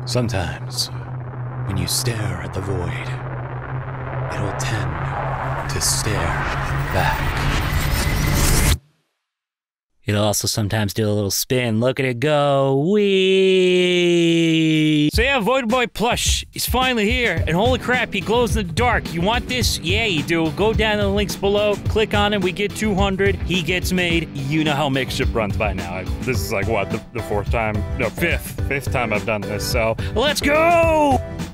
Sometimes, when you stare at the void, it'll tend to stare back. It'll also sometimes do a little spin. Look at it go. Whee! So yeah, Void Boi plush is finally here. And holy crap, he glows in the dark. You want this? Yeah, you do. Go down to the links below. Click on it. We get 200. He gets made. You know how Makeship runs by now. This is like, what, the fourth time? No, fifth time I've done this. So let's go!